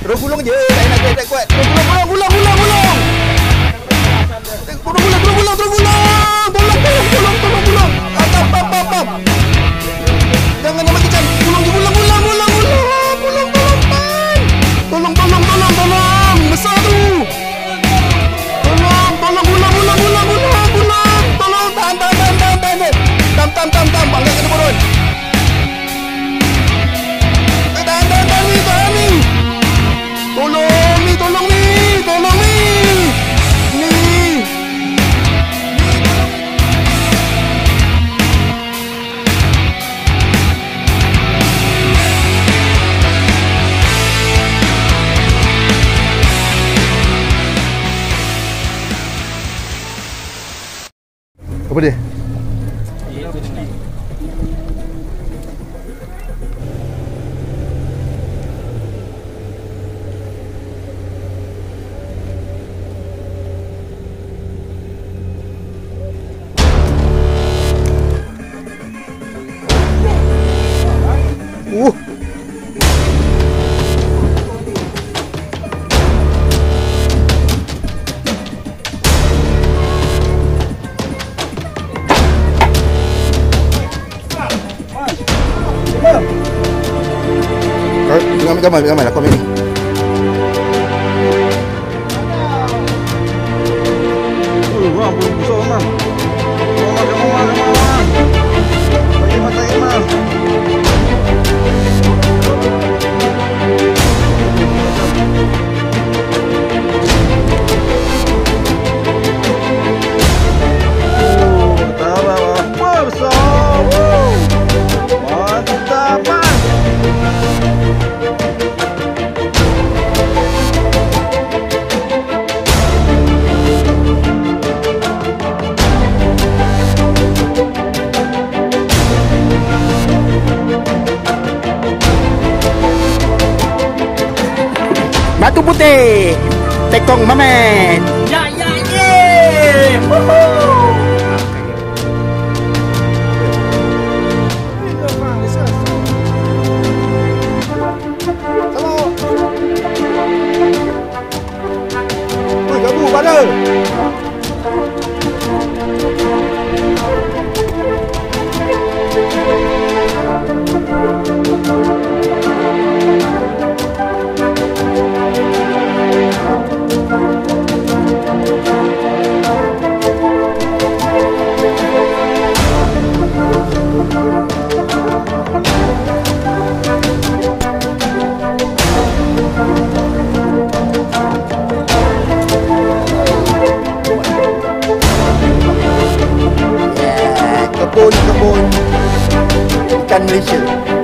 Terus gulung je. Tak nak kuat. Terus gulung. Terus gulung. Tolong. Pam. Jangan nak makin cantik. Gulung. Tolong. Besar tu. Tolong. Tolong. Tahan. Tam. Angkat kena turun. Tahan ni. Tolong ni. Apa dia? Gambar lah komen ni. Wah, belum besar mah. Batu putih tekong mamet. Ya. Halo. Oi, gabu pada. Kebun ikan Malaysia.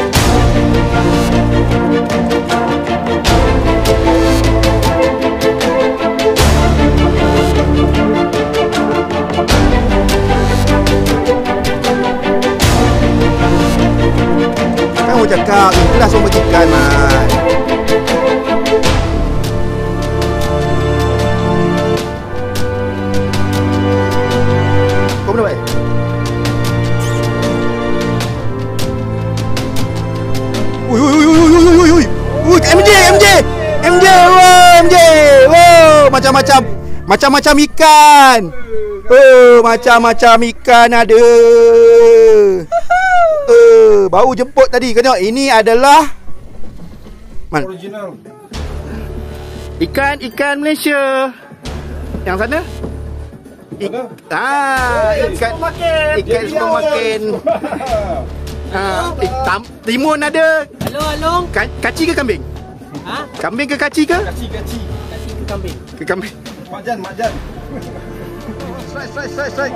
Kan mau cakap ikhlas orang ikan lah. Kau mana baik? Ui, MJ, wow, macam-macam ikan. Oh, macam-macam ikan ada. Baru jemput tadi. Kau tengok, ini adalah original ikan Malaysia. Yang sana? Ikan supermarket. Timun ada. Halo. Kaci ke kambing? Ha? Kambing ke kaci ke? Kaci ke kambing? Ke kambing. Makjan. Strike.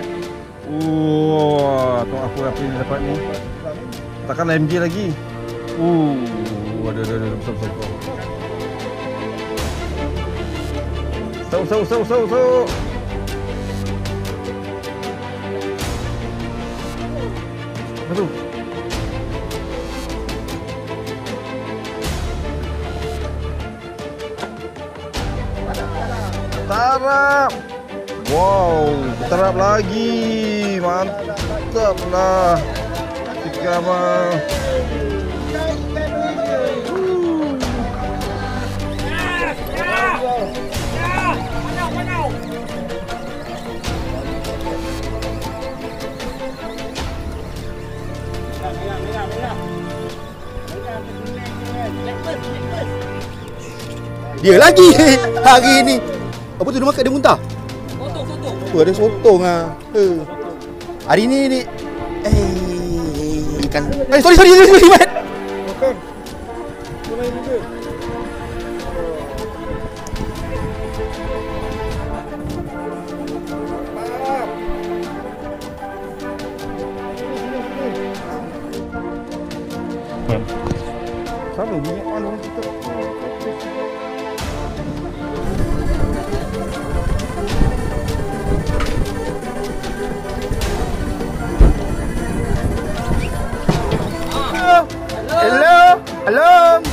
Tengok apa ni dapat ni. Takkan MJ lagi. Ada besar. Sau. Aduh. Tarap. Wow, tarap lagi. Mantap lah. Ikan mah. Dia lagi hari ni. Apa tu dia makan, dia muntah? Sotong. Tu ada sotong ah. Hari ni ikan. Sorry Mat. Makan. Mulai juga. Sama minyak mana orang kita. Hello.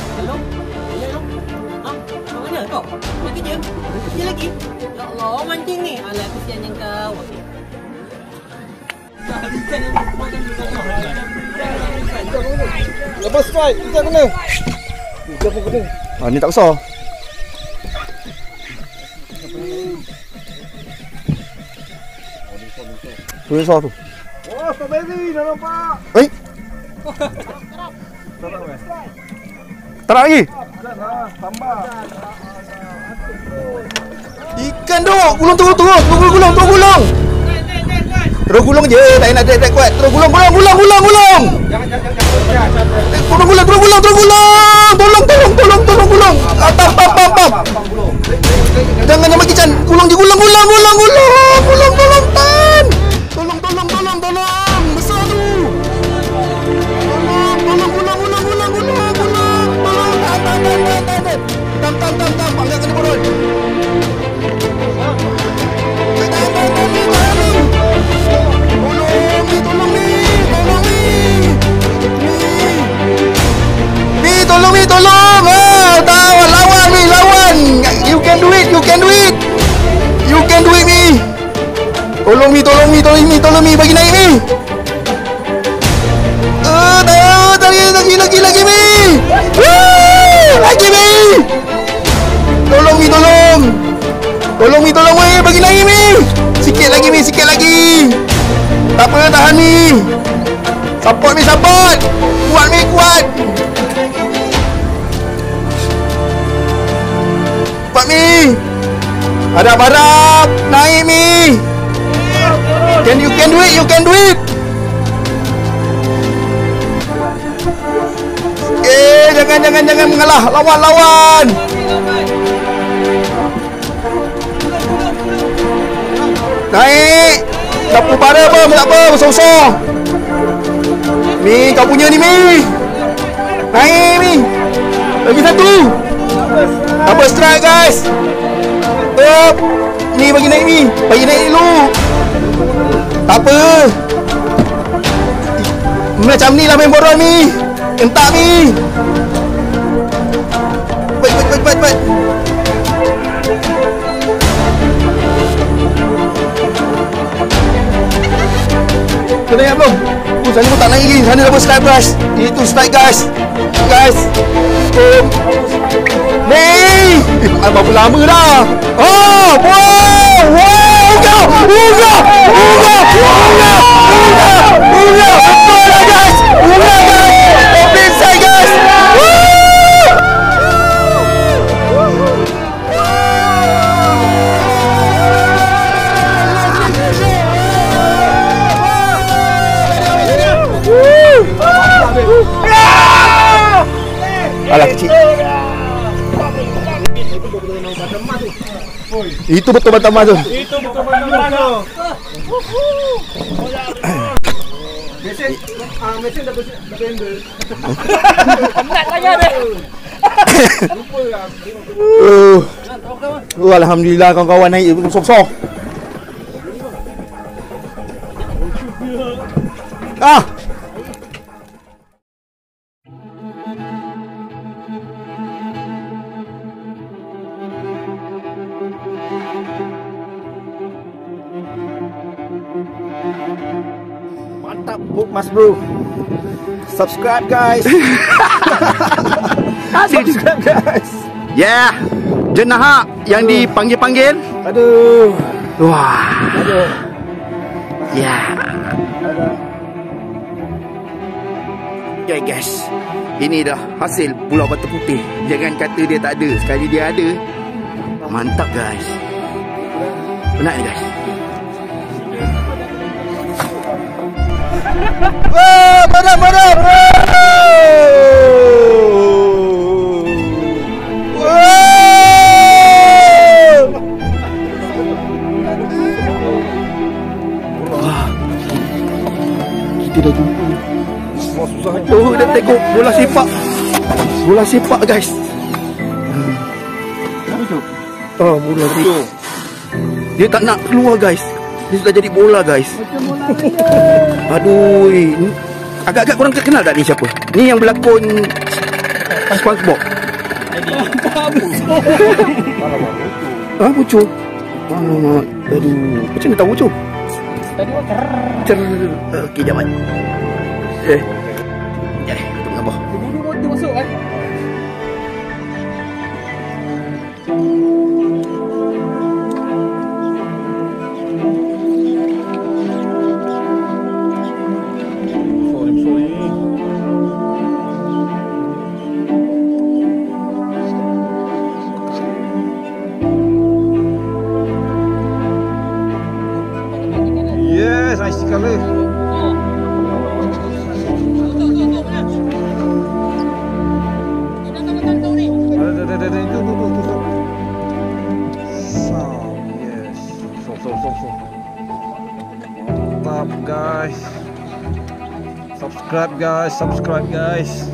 Mana kau? Nak kerja? Kerja lagi? Ya Allah, mancing ni. Alah, kesiannya kau. Okey. Lepas strike, kita kena. Kita pun kena. Ni tak besar. Tu besar tu. Oh, strawberry dah nampak. Tak lagi? Tambah. Ikan tu, gulung. Terus gulung je, tak nak drag kuat. Terus gulung. Jangan. Terus gulung. Tolong gulung. Pam. Jangan bagi can. Gulung je, gulung. Tolong tan. Tolong. Besar tu. Gulung. Tam. Angkat kena perut. Tolong. Lawan. You can do it. Mi. Tolong mi. Bagi naik mi. Lagi mi. Lagi mi. Tolong mi. Bagi naik mi. Sikit lagi. Tak apa, tahan mi. Support. Kuat. Cepat mi. Harap. Naik mi. You can do it. Jangan mengalah. Lawan. Naik. Dapur bara apa? Tak apa. Besar-besar. Mi, kau punya ni mi. Naik mi. Lagi satu. Double strike guys. Ni bagi naik mi. Bagi naik dulu. Tak apa. Macam ni lah main boron mi. Entak mi. Cepat. Kena ingat belum? Sana pun tak naik lagi. Sana double strike guys. Itu strike guys. Ni. Berapa lama dah? Open side guys. Alah kecil. Itu betul batam emas tu. Mesin dah berendel. Penat lagi ada. Alhamdulillah kawan-kawan naik besar-besar. Mantap Mas bro. Subscribe guys. Subscribe guys. Yeah. Jenahak yang dipanggil-panggil. Aduh. Wah. Aduh. Ya. Okay guys, ini dah hasil Pulau Batu Putih. Jangan kata dia tak ada, sekali dia ada, mantap guys. Penat ni guys. Wah, padam. Kita dah jumpa. Oh, dah tengok bola sepak. Bola sepak guys. Oh, bola sepak. Dia tak nak keluar guys. Dia sudah jadi bola guys. Aduh, agak-agak korang kenal tak ni siapa? Ni yang berlakon SpongeBob. Ah, Bucu. Aduh, macam mana tahu Bucu? Tadi Cer. Okey, jap. Jap, tengok apa? dia masuk kan? Yes, nice color. Mantap guys. Subscribe guys.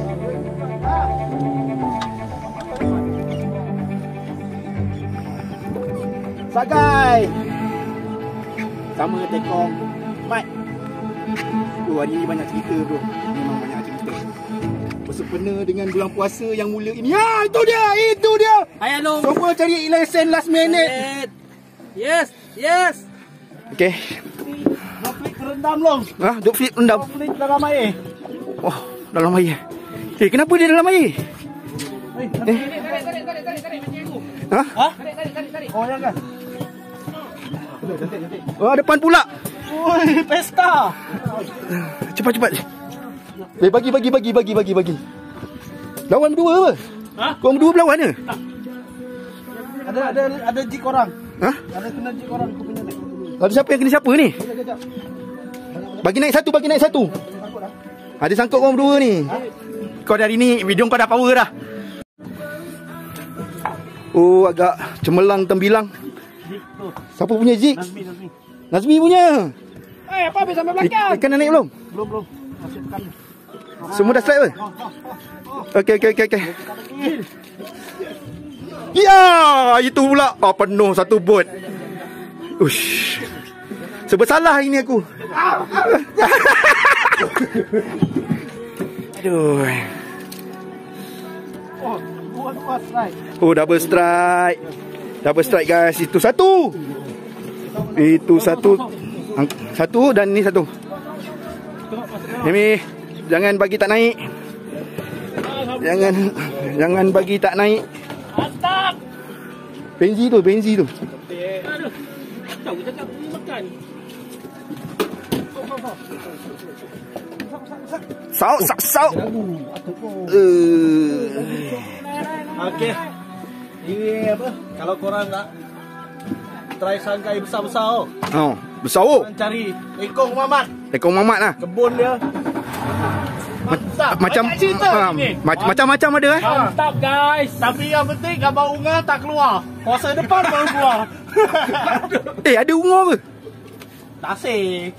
Sagai. Sama tekong Mat. Hari ni banyak cerita bro. Memang banyak cerita. Bersempena dengan bulan puasa yang mulia ini. Ya, itu dia. Ayah Long. Semua cari lesen last minute. Yes. Okey. Dua flik rendam long. Duk flip rendam. Dua flik dalam air. Wah, dalam air. Kenapa dia dalam air? Tarik macam aku. Tarik. Oh, ya kan? Depan pula. Oi, pesta. Cepat. Bagi. Lawan berdua apa? Korang berdua berlawan ke? Ada jik orang. Ha? Ada kena jik orang aku punya ni. Lalu siapa yang kena siapa ni? Bagi naik satu. Ada sangkut korang berdua ni. Kau dari ni video kau dah power dah. Oh, agak cemerlang tembilang. Siapa punya Zik? Nazmi punya. Apa habis sampai belakang? Ikan dah naik belum? Belum. Masih tekan. Semua dah slide ke? Okey. Ya, itu pula. Penuh satu bot. Ush. Sebersalah ini aku. Aduh. Dua strike. Oh, double strike guys. Itu satu. Satu dan ni satu. Ini jangan bagi tak naik. Jangan bagi tak naik. Mantap. Benzi tu. Aduh. Tahu cakap makan. Sauk. Okey. Ini apa? Kalau korang nak try sangkai besar-besar Besar korang cari Ekong Mamat. Ekong mamat lah. Kebun dia Macam-macam ada Mantap guys. Tapi yang penting gambar unga tak keluar. Kuasa depan baru keluar. Ada unga ke? Tasik.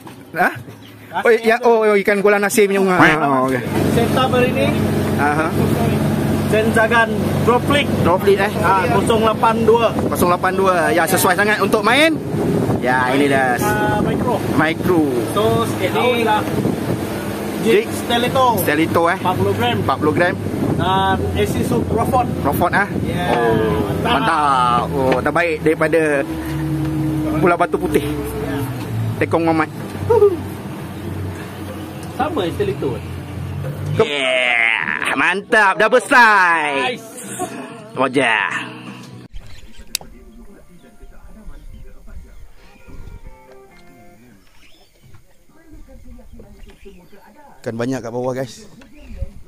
Ikan kolam nasir punya unga. Okey. Setup hari ni Zenzagan Droplet 082. Ya, sesuai sangat untuk main. Ya, ini dah Micro. So ini lah Jig Stelito 40 gram dan Asisu Rofort. Mantap. Terbaik daripada Pulau Batu Putih. Tekong Mamat. Sama Stelito. Yeah, mantap, double strike. Nice. Wajah. Kan banyak kat bawah guys.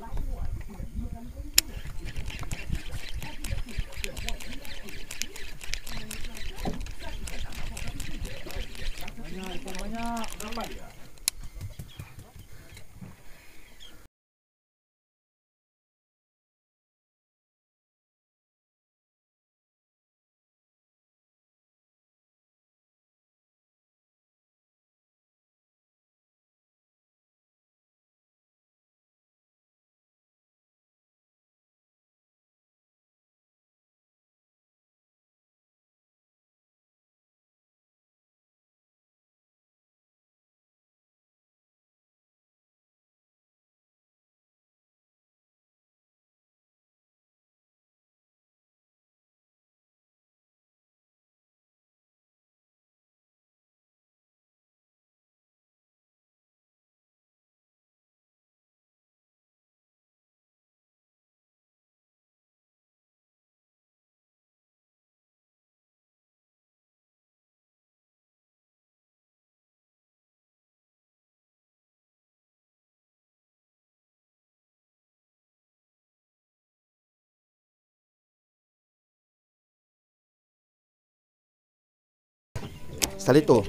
Salito.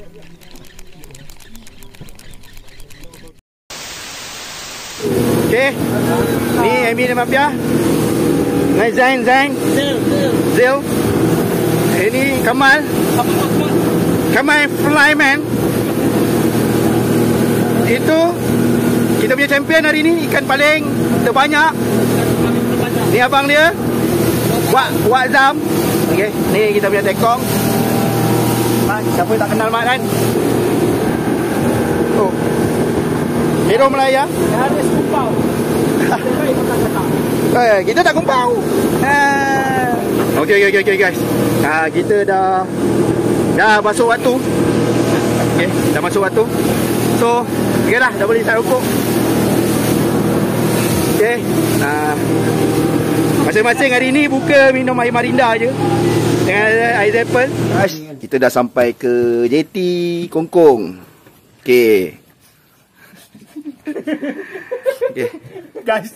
Okay. Ni Amy dan Mafia. Dengan Zain. Zil. Ini Kamal. Kamal Flyman. Itu kita punya champion hari ni. Ikan paling terbanyak. Ni abang dia. Wak Zam. Okay. Ni kita punya tekong. Siapa tak kenal Mak kan? Oh. Hero Melaya. Ada sekumpau. Kita tak kumpau. Okey guys. Kita dah masuk waktu. Okey, dah masuk waktu. So, okey dah boleh start rukuk. Okey. Masing-masing hari ni buka minum air Marinda je. Dengan air apple. Kita dah sampai ke JT Kongkong. Okey. Okey. Guys.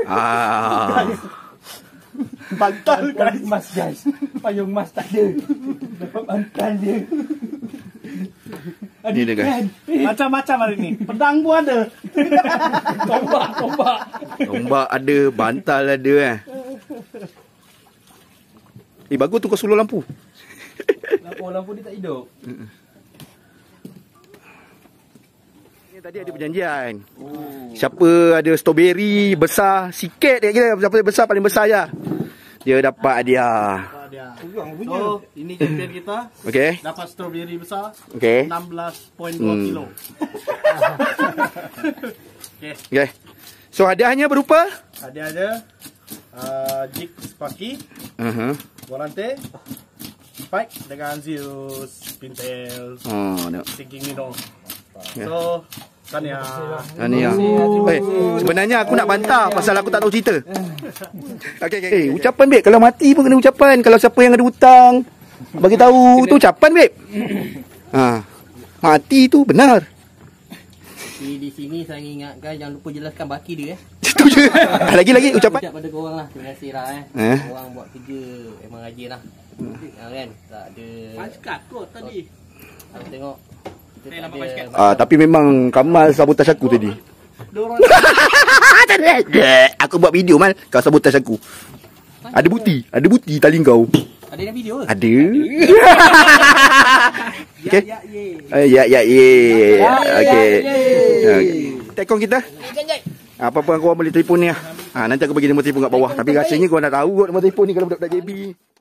Bantal guys. Mas guys. Payung mas tak ada. Dapat bantal dia. Ni dia guys. Macam-macam hari ni. Pedang pun ada. Tombak. Tombak ada, bantal ada bagus tu kau suluh lampu. Lampu dia tak hidup. Tadi ada perjanjian. Siapa ada strawberry besar sikit dia, siapa besar paling besar je, dia dapat hadiah. So, ini champion kita. Okey. Dapat strawberry besar. Okey. 16.2 kilo. Okey. So hadiahnya berupa Ada jig Sparky, Volante, Spike dengan Zeus, Pintail, tengok. Sinking Nino. So, Tania. Sebenarnya aku nak bantah pasal aku tak tahu cerita. Okey. Ucapan babe, kalau mati pun kena ucapan. Kalau siapa yang ada hutang bagi tahu tu ucapan babe. Mati tu benar. Di sini saya ingatkan jangan lupa jelaskan baki dia Itu je. Lagi ucapan. Ucap pada korang lah. Terima kasih lah Korang buat kerja memang rajin lah. Kan? Tak ada. Paskat kot tadi. Aku tengok. Kita tak ada. Tapi memang Kamal sabotaj aku tadi. Aku buat video Mal, kau sabotaj aku. Ada bukti tali kau. Ada yang video ke? Ada. Okey. Okey. Tekong kita. Apa-apa kau boleh telefon ni lah. Nanti aku bagi nombor telefon kat bawah. Tapi rasanya kau nak tahu kot nombor telefon ni kalau budak-budak JB.